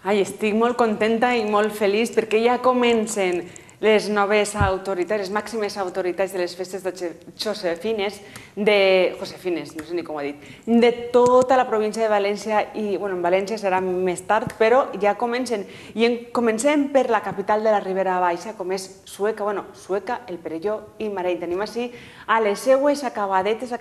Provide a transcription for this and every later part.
Ai, estic molt contenta i molt feliç perquè ja comencen les noves autoritats, les màximes autoritats de les festes josefines, Josefines, no sé ni com ho he dit, de tota la província de València i, bueno, en València serà més tard, però ja comencen. I comencem per la capital de la Ribera Baixa, com és Sueca, el Perelló i Mareny. Tenim així a les seues acabadetes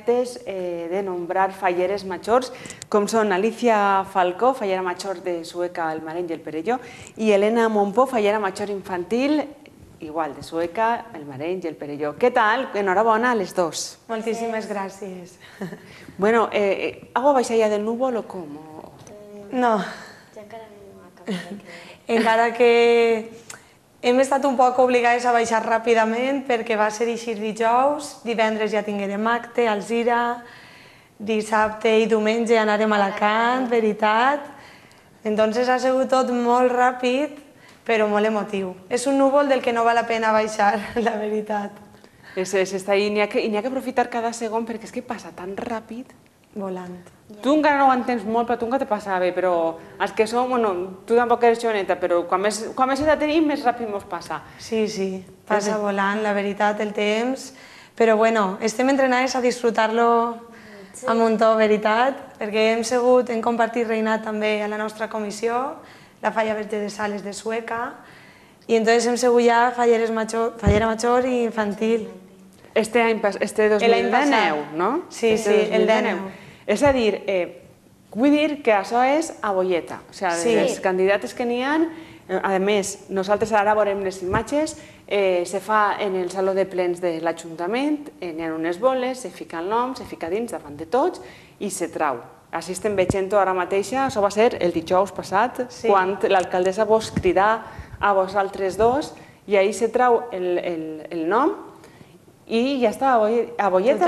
de nombrar falleres majors, com són Alicia Falcó, fallera major de Sueca, el Mareny i el Perelló, i Helena Montpó, fallera major infantil, igual, de Sueca, el Mareny i el Perelló. Què tal? Enhorabona a les dos. Moltíssimes gràcies. Bueno, ¿agua baixa ja del núvol o com? No. Jo encara no he acabat. Encara que hem estat un poc obligades a baixar ràpidament perquè va ser així dijous, divendres ja tinguérem acte, Alzira, dissabte i diumenge anarem a Alacant, veritat. Entonces ha sigut tot molt ràpid, però molt emotiu. És un núvol del que no val la pena baixar, la veritat. N'hi ha que aprofitar cada segon perquè és que passa tan ràpid. Volant. Tu encara no ho entens molt, però tu encara te passa bé, però els que som, bueno, tu tampoc eres joveneta, però quan més edat tenim, més ràpid ens passa. Sí, passa volant, la veritat, el temps. Però bueno, estem entrenades a disfrutar-lo a muntó, veritat, perquè hem compartit reinat també a la nostra comissió, la Falla Verge de Sales de Sueca, i entonces hem sigut ja fallera major i infantil. Este 2019, no? Sí, el 19. És a dir, vull dir que això és a bolleta, o sigui, les candidates que n'hi ha, a més, nosaltres ara veurem les imatges, se fa en el saló de plens de l'Ajuntament, n'hi ha unes boles, se fica el nom, se fica dins davant de tots i se trau. Així estem veient-ho ara mateixa, això va ser el dijous passat, quan l'alcaldessa vos cridà a vosaltres dos i ahir se trau el nom i ja està, a bolleta.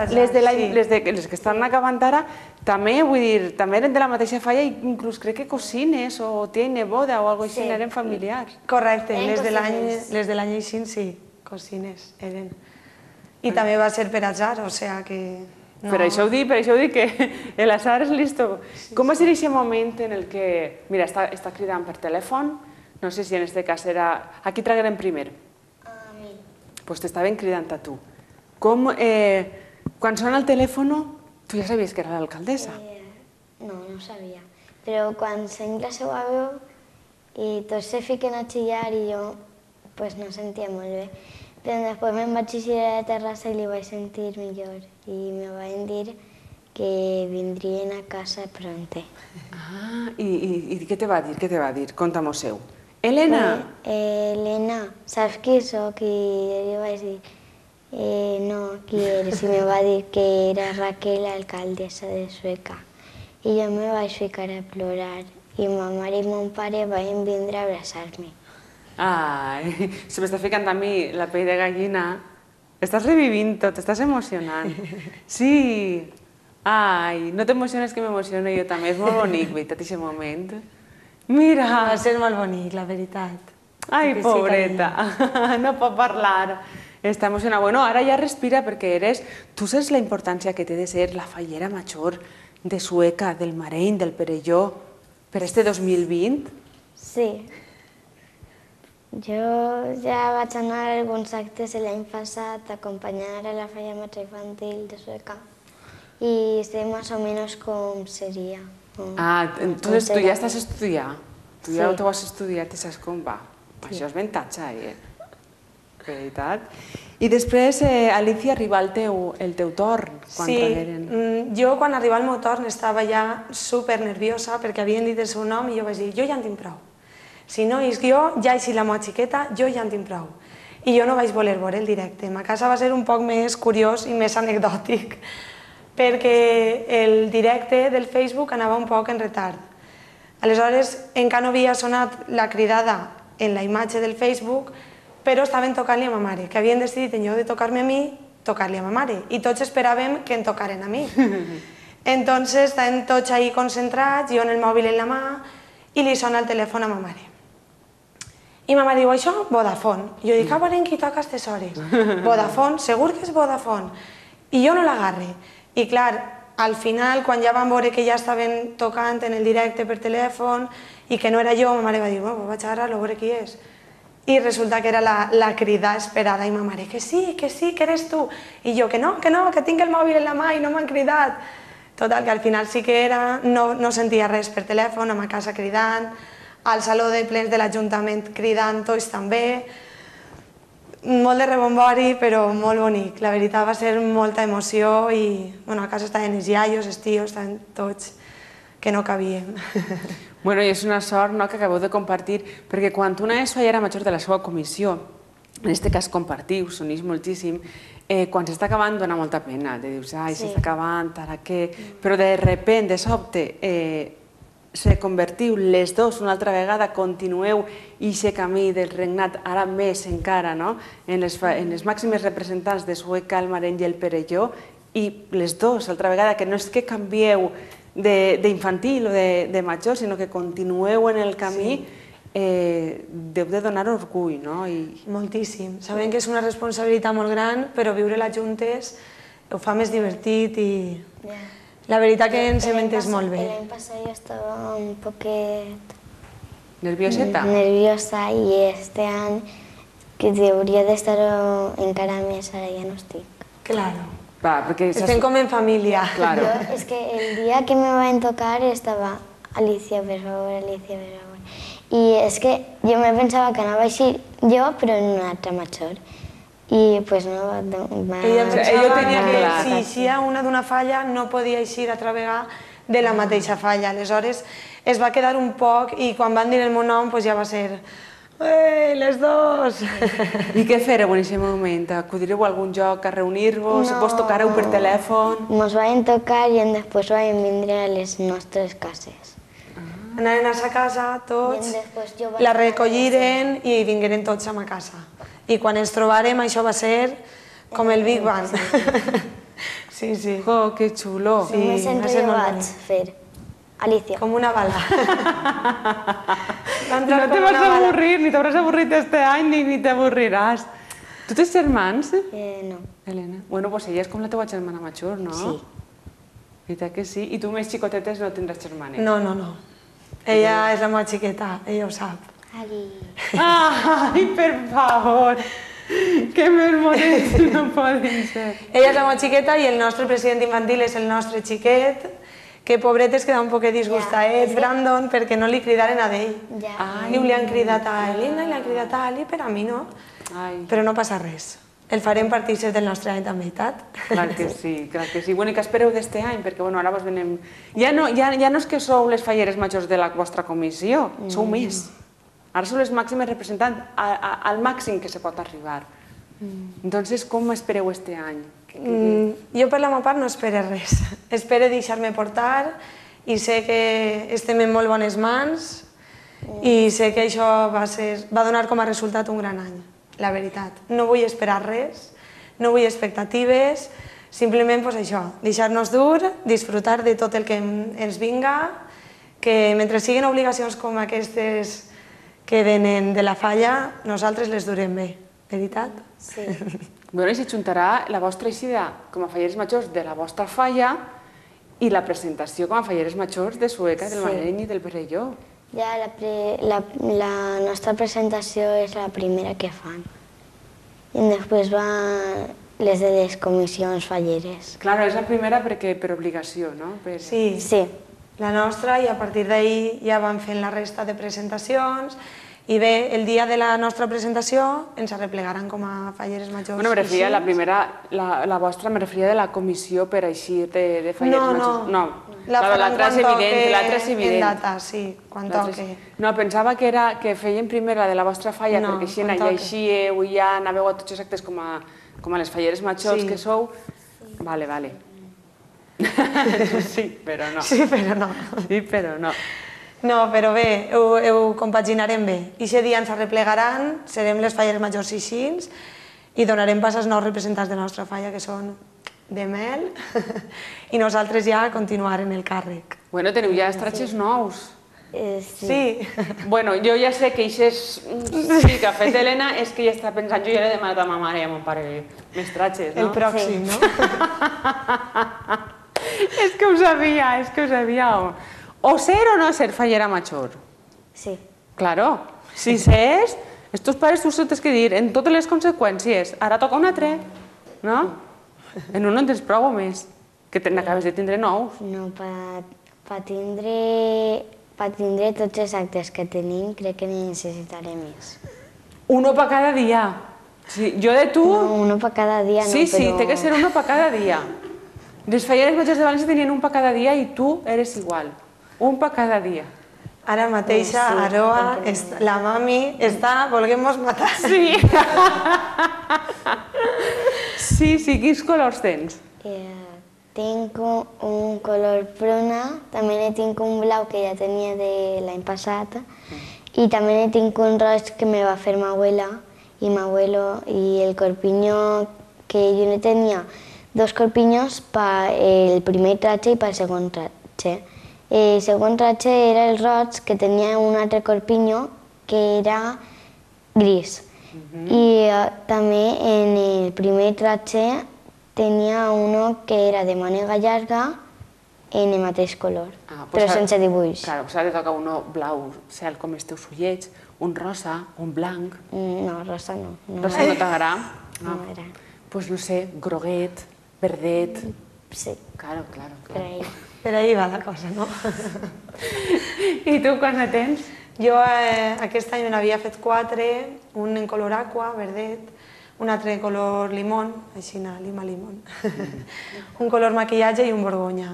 Les que estan acabant ara també, vull dir, també eren de la mateixa falla i inclús crec que cosines o tenen neboda o alguna cosa així, eren familiars. Correcte, les de l'any així sí, cosines eren. I també va ser per atzar, o sigui que... Per això ho dic, que l'atzar és listo. Com va ser aquest moment en el que... Mira, està cridant per telèfon, no sé si en aquest cas era... A qui traguem primer? A mi. Doncs t'estaven cridant a tu. Com, quan sona el telèfon, tu ja sabies que era l'alcaldessa? No, no sabia. Però quan sent la seva veu i tots se fiquen a xillar i jo no sentia molt bé. Però després me'n vaig eixir a la terrassa i li vaig sentir millor i me van dir que vindrien a casa pronte. Ah, i què te va dir? Què te va dir? Conta-mos-ho. Helena! Helena, saps qui soc? I jo li vaig dir, no, qui eres? I me va dir que era Raquel, alcaldessa de Sueca. I jo me vaig ficar a plorar i ma mare i mon pare van vindre a abraçar-me. Ai, se m'està ficant a mi la pell de gallina. Estàs revivint-ho, t'estàs emocionant. Sí. Ai, no t'emociones que m'emociono jo també. És molt bonic, veritat, aquest moment. Mira! Va ser molt bonic, la veritat. Ai, pobreta, no pot parlar. Està emocionada. Bueno, ara ja respira perquè eres... Tu saps la importància que té de ser la fallera major de Sueca, del Mareny, del Perelló, per este 2020? Sí. Jo ja vaig anar a alguns actes l'any passat a acompanyar a la falla major infantil de Sueca i sé més o menys com seria. Ah, entonces tu ja estàs estudiant. Tu ja t'ho has estudiat i saps com va. Això és avantatge, veritat. I després, Alicia, arriba el teu torn. Sí, jo quan arriba el meu torn estava ja supernerviosa perquè havien dit el seu nom i jo vaig dir, jo ja en tinc prou. Si no és jo, ja així la meva xiqueta, jo ja en tinc prou. I jo no vaig voler veure el directe. A casa va ser un poc més curiós i més anecdòtic, perquè el directe del Facebook anava un poc en retard. Aleshores, encara no havia sonat la cridada en la imatge del Facebook, però estaven tocant-li a ma mare, que havien decidit en lloc de tocar-me a mi, tocar-li a ma mare. I tots esperàvem que em tocaren a mi. Entonces, estaven tots ahí concentrats, jo en el mòbil en la mà, i li sona el telèfon a ma mare. I ma mare diu, això, Vodafone. I jo dic, a veure qui toca a aquestes hores. Vodafone, segur que és Vodafone. I jo no l'agarre. I clar, al final, quan ja van veure que ja estaven tocant en el directe per telèfon i que no era jo, ma mare va dir, bueno, vaig a veure qui és. I resulta que era la crida esperada i ma mare, que sí, que eres tu. I jo, que no, que tinc el mòbil en la mà i no m'han cridat. Total, que al final sí que era, no sentia res per telèfon, a ma casa cridant, al saló de plens de l'Ajuntament cridant, tots també. Molt de rebombori, però molt bonic. La veritat va ser molta emoció i a casa estaven els iaios, els tios, estaven tots que no cabíem. Bueno, i és una sort que acabeu de compartir, perquè quan una és fallera major de la seva comissió, en aquest cas compartiu, s'unís moltíssim, quan s'està acabant dona molta pena, de dius, ai, s'està acabant, ara què... Però de sobte, de sobte, se convertiu les dos una altra vegada, continueu aquest camí del regnat, ara més encara, en les màximes representants de Sueca, el Mareny i el Perelló, i les dos, altra vegada, que no és que canvieu d'infantil o de major, sinó que continueu en el camí, deu de donar orgull, no? Moltíssim. Sabem que és una responsabilitat molt gran, però viure-la juntes ho fa més divertit i la veritat que ens hem entès molt bé. L'any passat jo estava un poquet... Nervioseta? Nerviosa, i este any que hauria d'estar encara més, ara ja no estic. Claro. Estem com en família. És que el dia que me van tocar estava Alicia, per favor, Alicia, per favor. I és que jo me pensava que anava així jo, però en una altra major. I pues no... Ella pensava que si eixia una d'una falla no podia eixir altra vegada de la mateixa falla. Aleshores es va quedar un poc i quan van dir el meu nom ja va ser... les dos! I què fareu en aquest moment? Acudireu a algun lloc a reunir-vos? Vos tocareu per telèfon? Ens van tocar i després van vindre a les nostres cases. Anaven a sa casa tots, la recolliren i vingueren tots a ma casa. I quan ens trobarem això va ser com el Big Bang. Sí, sí. Oh, que xulo! Només jo vaig fer. Alicia. Com una bala. No te vas avorrir, ni t'hauràs avorrit este any, ni t'avorriràs. Tu tens germans? No. Helena? Bueno, doncs ella és com la teua germana major, no? Sí. Veritat que sí? I tu més xicotetes no tindràs germanes? No. Ella és la meva xiqueta, ella ho sap. Ai, per favor! Que més monets no poden ser. Ella és la meva xiqueta i el nostre president infantil és el nostre xiquet, que pobret es queda un poquet disgustadet, Brandon, perquè no li cridaren a ell. I li han cridat a Helena i li han cridat a Ali, però a mi no. Però no passa res. El farem partícip del nostre any també, veritat? Clar que sí, clar que sí. Bueno, i què espereu d'este any? Perquè ara vos venem... Ja no és que sou les falleres majors de la vostra comissió, sou més. Ara sou les màximes representants, al màxim que se pot arribar. Entonces, com espereu este any? Jo per la meva part no espero res. Espero deixar-me portar i sé que estem en molt bones mans i sé que això va donar com a resultat un gran any, la veritat. No vull esperar res, no vull expectatives, simplement això, deixar-nos dur, disfrutar de tot el que ens vinga, que mentre siguin obligacions com aquestes que venen de la falla, nosaltres les durem bé, veritat? Sí. Bueno, i s'ajuntarà la vostra eixida com a falleres majors de la vostra falla i la presentació com a falleres majors de Sueca, del Mareny i del Perelló. Ja la nostra presentació és la primera que fan. I després van les de les comissions falleres. Clar, és la primera perquè per obligació, no? Sí, la nostra, i a partir d'ahir ja van fent la resta de presentacions. I bé, el dia de la nostra presentació ens arreplegaran com a falleres majors. Bueno, me referia a la primera, la vostra, me referia de la comissió per eixir de falleres majors. No, l'altra és evident, l'altra és evident. En data, sí, quan toque. No, pensava que feien primer la de la vostra falla, perquè així ja eixíeu i ja anàveu a tots els actes com a les falleres majors que sou. Vale. Sí, però no. Sí, però no. Sí, però no. No, però bé, ho compaginarem bé. Aquest dia ens arreplegaran, serem les falleres majors i així, i donarem pas als nous representants de la nostra falla, que són de mel, i nosaltres ja continuarem el càrrec. Bueno, teniu ja estratges nous. Sí. Bueno, jo ja sé que això sí que ha fet Helena, és que ja està pensant, jo ja l'he demanat a ma mare i a mon pare més tratges, no? El pròxim, no? És que ho sabia, és que ho sabia. O ser o no ser fallera major. Sí. Claro, si ses, estos pares tu tens que dir en totes les conseqüències. Ara toca un altre, no? En un no en tens prou o més, que n'acabes de tindre nous. No, per tindre tots els actes que tenim, crec que ne necessitaré més. Uno per cada dia. Sí, jo de tu... No, uno per cada dia no, Sí, però... sí, té que ser uno per cada dia. Les falleres majors de València tenien un per cada dia i tu eres igual. Un per cada dia. Ara mateixa, Aroa, la mami, està volguem-nos matar. Sí. Sí, quins colors tens? Tinc un color pruna, també ne tinc un blau que ja tenia de l'any passat i també ne tinc un roig que me va fer ma abuela i mi abuelo i el corpiño que jo ne tenia dos corpiños per el primer tratge i per el segon tratge. El segon tratge era el roig que tenia un altre corpiño que era gris i també en el primer tratge tenia uno que era de mànega llarga en el mateix color, però sense dibuix. Claro, s'ha de tocar uno blau, cel com els teus ullets, un rosa, un blanc. No, rosa no. Rosa no t'agrada? No m'agrada. Pues no sé, groguet, verdet... Sí. Claro. Per ahí va la cosa, no? I tu, quan ne tens? Jo aquest any n'havia fet 4, un en color aqua, verdet, un altre color limón, així, lima-limón, un color maquillatge i un borgonya.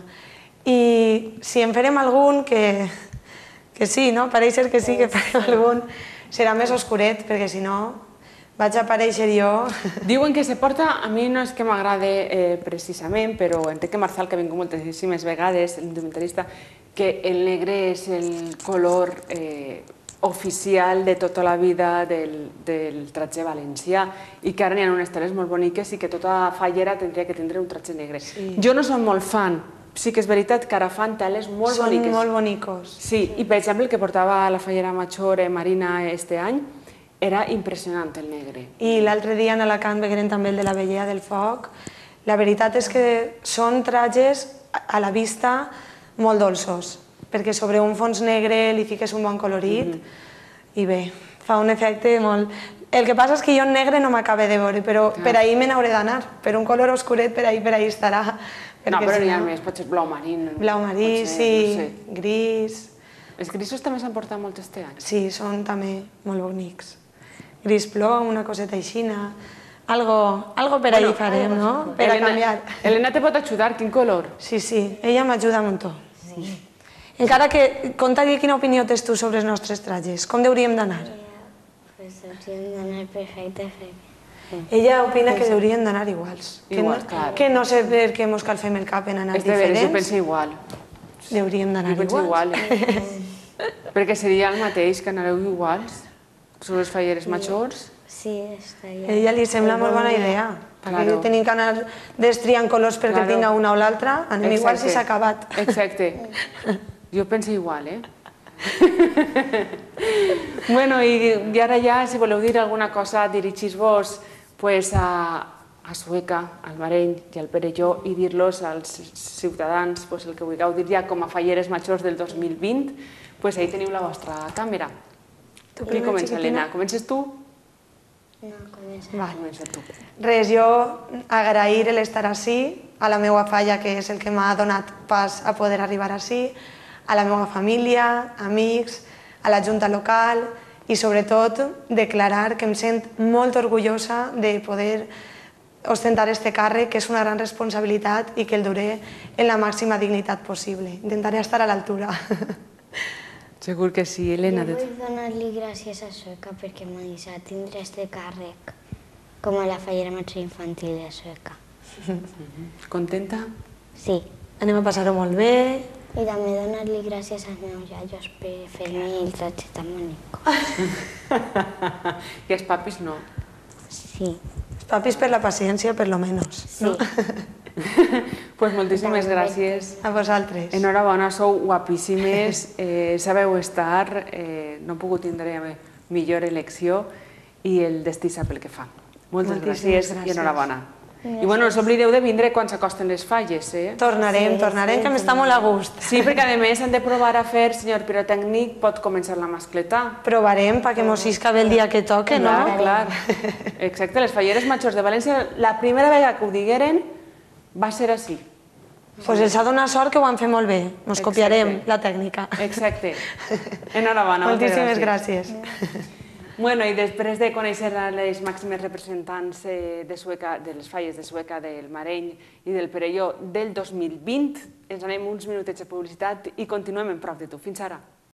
I si en farem algun, que sí, no? Pareix ser que sí que farem algun, serà més oscuret, perquè si no vaig aparèixer jo... Diuen que se porta, a mi no és que m'agrade precisament, però entenc que Marçal, que ha vingut moltíssimes vegades, l'instrumentalista, que el negre és el color oficial de tota la vida del tratge valencià i que ara n'hi ha unes teles molt boniques i que tota fallera tindria que tindre un tratge negre. Jo no som molt fan, sí que és veritat que ara fan teles molt boniques. Són molt bonicos. Sí, i per exemple el que portava la fallera major Marina este any era impressionant el negre. I l'altre dia en Alacant veiem també el de la Vellea del Foc. La veritat és que són tratges a la vista molt dolços, perquè sobre un fons negre li fiques un bon colorit i bé, fa un efecte molt... El que passa és que jo en negre no m'acabe de veure, però per ahir me n'hauré d'anar, per un color oscuret per ahir estarà. No, però n'hi ha més, pot ser blau marí. Blau marí, sí, gris... Els grisos també s'han portat molt este any. Sí, són també molt bonics. Gris plom, una coseta aixina... Algo per ahir farem, no? Per a canviar. Elena te pot ajudar, quin color? Sí, ella m'ajuda un muntó. Encara que, conta-li quina opinió tens tu sobre els nostres tratges. Com hauríem d'anar? Pues hauríem d'anar perfecte. Ella opina que haurien d'anar iguals. Igual, clar. Que no sé per què mos cal fem el cap en anar diferents. És de veres, jo penso igual. Hauríem d'anar iguals. Jo penso igual. Perquè seria el mateix, que anareu iguals. Sobre les falleres majors. Sí, estaria... A ella li sembla molt bona idea. Perquè tenim que anar destriant colors perquè tinga una o l'altra, anem igual si s'ha acabat. Exacte. Jo penso igual, Bueno, i ara ja, si voleu dir alguna cosa, dirigir-vos a Sueca, al Mareny i al Perelló i dir-los als ciutadans el que vulgueu dir ja com a falleres majors del 2020, ahí teniu la vostra càmera. Qui comença, Helena? Comences tu? No, Comença tu. Res, jo agrair l'estar ací, a la meva falla, que és el que m'ha donat pas a poder arribar ací, a la meva família, amics, a la Junta local i sobretot declarar que em sent molt orgullosa de poder ostentar este càrrec, que és una gran responsabilitat i que el duré en la màxima dignitat possible. Intentaré estar a l'altura. Segur que sí, Helena. Jo vull donar-li gràcies a Sueca perquè m'ha deixat tindre este càrrec com a la fallera major infantil de Sueca. Contenta? Sí. Anem a passar-ho molt bé. I també donar-li gràcies als meus iaios per fer-me el tratge tan bonic. I els papis no? Sí. Els papis per la paciència, per lo menos. Sí. Pues moltíssimes gràcies. A vosaltres. Enhorabona, sou guapíssimes, sabeu estar, no he pogut tindre millor elecció i el destí sap el que fa. Moltes gràcies i enhorabona. I bueno, no us oblideu de vindre quan s'acosten les falles, eh? Tornarem, que m'està molt a gust. Sí, perquè a més han de provar a fer, senyor pirotècnic, pot començar la mascleta. Provarem perquè mos isca bé el dia que toque, no? Clar. Exacte, les falleres majors de València, la primera vegada que ho digueren va ser així. Doncs els ha donat sort que ho van fer molt bé. Ens copiarem la tècnica. Exacte. Enhorabona. Moltíssimes gràcies. Bueno, i després de conèixer les màximes representants de les falles de Sueca, del Mareny i del Perelló del 2020, ens anem uns minutets de publicitat i continuem en prop de tu. Fins ara.